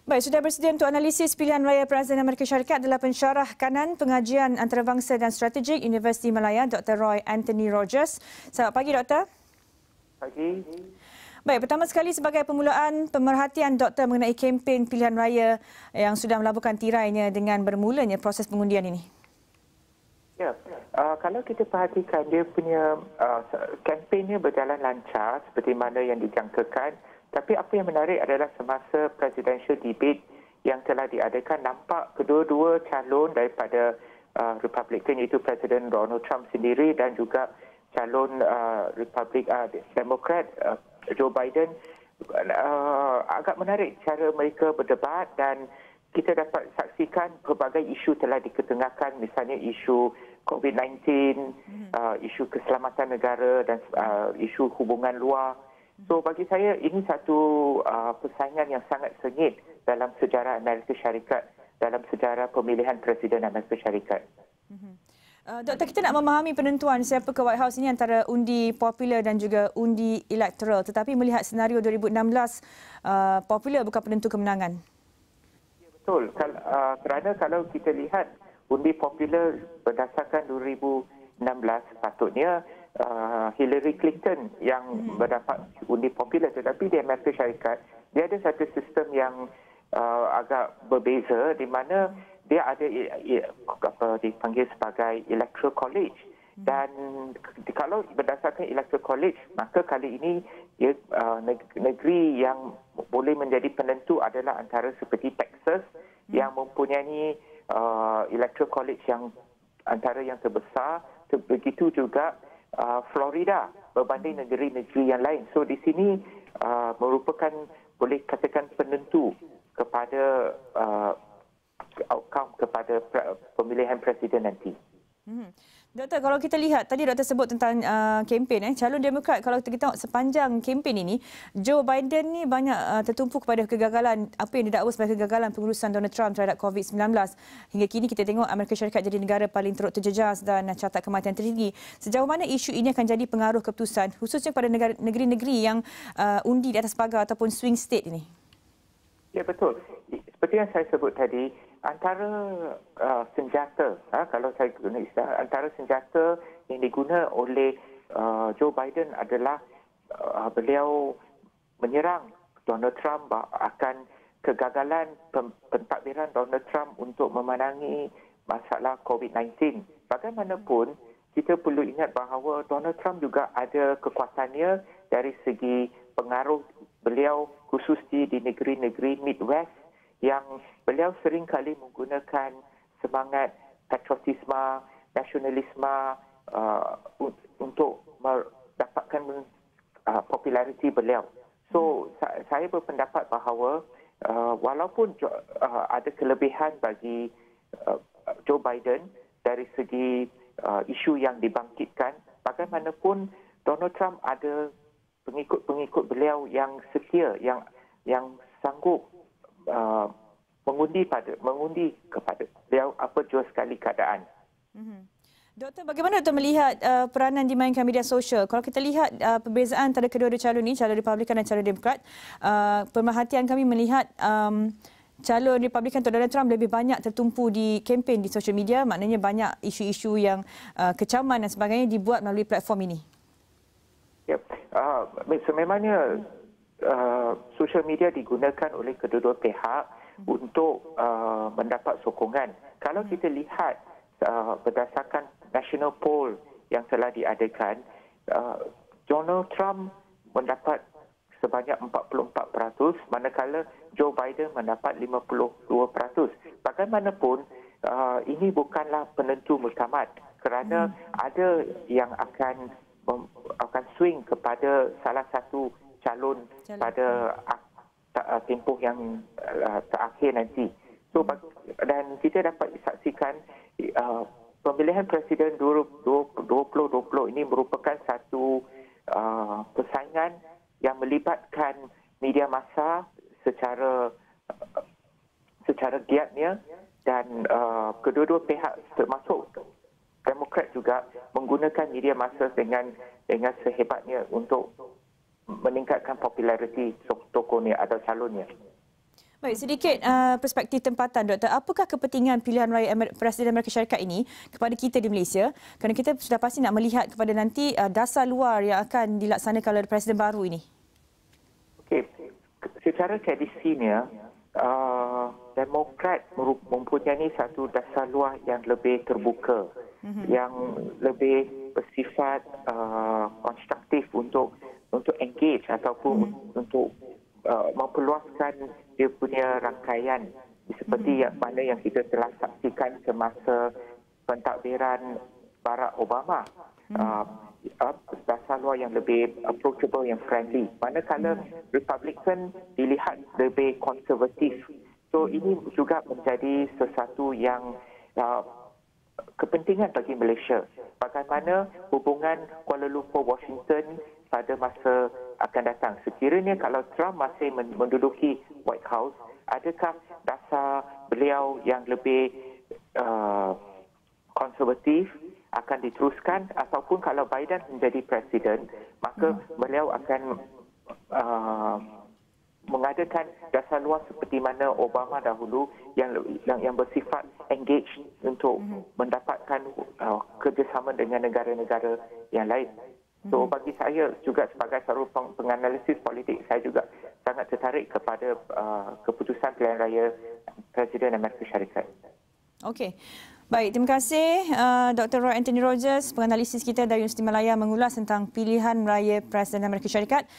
Baik, sudah bersedia untuk analisis pilihan raya Presiden Amerika Syarikat adalah pensyarah kanan pengajian antarabangsa dan strategik Universiti Malaya, Dr. Roy Anthony Rogers. Selamat pagi, Doktor. Pagi. Baik, pertama sekali sebagai pemulaan pemerhatian Doktor mengenai kempen pilihan raya yang sudah melabuhkan tirainya dengan bermulanya proses pengundian ini. Ya, kalau kita perhatikan dia punya kempennya berjalan lancar seperti mana yang dijangkakan. Tapi apa yang menarik adalah semasa presidential debate yang telah diadakan, nampak kedua-dua calon daripada Republican iaitu Presiden Donald Trump sendiri dan juga calon Demokrat Joe Biden agak menarik cara mereka berdebat dan kita dapat saksikan pelbagai isu telah diketengahkan, misalnya isu COVID-19, isu keselamatan negara dan isu hubungan luar. So bagi saya ini satu persaingan yang sangat sengit dalam sejarah Amerika Syarikat, dalam sejarah pemilihan Presiden Amerika Syarikat. Doktor, kita nak memahami penentuan siapa ke White House ini antara undi popular dan juga undi elektoral. Tetapi melihat senario 2016, popular bukan penentu kemenangan. Ya, betul. Kerana kalau kita lihat undi popular berdasarkan 2016, patutnya Hillary Clinton yang mendapat undi popular, tetapi di Amerika Syarikat dia ada satu sistem yang agak berbeza di mana dia ada apa dipanggil sebagai electoral college, dan kalau berdasarkan electoral college maka kali ini negeri yang boleh menjadi penentu adalah antara seperti Texas yang mempunyai electoral college yang antara yang terbesar, begitu juga Florida berbanding negeri-negeri yang lain. So di sini merupakan boleh katakan penentu kepada outcome kepada pemilihan presiden nanti. Doktor, kalau kita lihat tadi doktor sebut tentang kempen calon Demokrat, kalau kita tengok sepanjang kempen ini, Joe Biden ni banyak tertumpu kepada kegagalan apa yang didakwa sebagai kegagalan pengurusan Donald Trump terhadap COVID-19. Hingga kini kita tengok Amerika Syarikat jadi negara paling teruk terjejas dan catat kematian tertinggi. Sejauh mana isu ini akan jadi pengaruh keputusan khususnya kepada negeri-negeri yang undi di atas pagar ataupun swing state ini? Ya, betul. Seperti yang saya sebut tadi, antara senjata, kalau saya guna istilah, antara senjata yang diguna oleh Joe Biden adalah beliau menyerang Donald Trump akan kegagalan pentadbiran Donald Trump untuk memenangi masalah COVID-19. Bagaimanapun, kita perlu ingat bahawa Donald Trump juga ada kekuatannya dari segi pengaruh beliau khususnya di negeri-negeri Midwest yang beliau sering kali menggunakan semangat patriotisme, nasionalisme untuk mendapatkan populariti beliau. So, saya berpendapat bahawa walaupun ada kelebihan bagi Joe Biden dari segi isu yang dibangkitkan, bagaimanapun Donald Trump ada pengikut-pengikut beliau yang setia, yang sanggup mengundi kepada beliau apa jua sekali keadaan. Doktor, bagaimana doktor melihat peranan dimainkan media sosial? Kalau kita lihat perbezaan antara kedua-dua calon ini, calon Republikan dan calon Demokrat, pemerhatian kami melihat calon Republikan atau Donald Trump lebih banyak tertumpu di kempen di social media, maknanya banyak isu-isu yang kecaman dan sebagainya dibuat melalui platform ini. Ya, sememangnya social media digunakan oleh kedua-dua pihak untuk mendapat sokongan. Kalau kita lihat berdasarkan national poll yang telah diadakan, Donald Trump mendapat sebanyak 44%, manakala Joe Biden mendapat 52%. Bagaimanapun, ini bukanlah penentu muktamad kerana ada yang akan swing kepada salah satu calon pada tempoh yang terakhir nanti. So, dan kita dapat saksikan pemilihan presiden 2020 ini merupakan satu persaingan yang melibatkan media massa secara giatnya, dan kedua-dua pihak termasuk Demokrat juga menggunakan media massa dengan sehebatnya untuk meningkatkan populariti tokohnya atau calonnya. Baik, sedikit perspektif tempatan, Doktor. Apakah kepentingan pilihan raya Presiden Amerika Syarikat ini kepada kita di Malaysia? Kerana kita sudah pasti nak melihat kepada nanti dasar luar yang akan dilaksanakan oleh Presiden baru ini. Okey, secara tradisinya, Demokrat mempunyai satu dasar luar yang lebih terbuka, yang lebih bersifat konstruktif untuk engage ataupun untuk memperluaskan dia punya rangkaian seperti mana yang kita telah saksikan semasa pentadbiran Barack Obama. Dasar luar yang lebih approachable, yang friendly. Manakala Republican dilihat lebih konservatif. So ini juga menjadi sesuatu yang kepentingan bagi Malaysia. Bagaimana hubungan Kuala Lumpur-Washington pada masa akan datang. Sekiranya kalau Trump masih menduduki White House, adakah dasar beliau yang lebih konservatif akan diteruskan, ataupun kalau Biden menjadi presiden, maka beliau akan mengadakan dasar luar seperti mana Obama dahulu yang bersifat engage untuk mendapatkan kerjasama dengan negara-negara yang lain. So bagi saya juga sebagai seorang penganalisis politik, saya juga sangat tertarik kepada keputusan pilihan raya Presiden Amerika Syarikat. Okey. Baik, terima kasih Dr. Roy Anthony Rogers, penganalisis kita dari Universiti Malaya mengulas tentang pilihan raya Presiden Amerika Syarikat.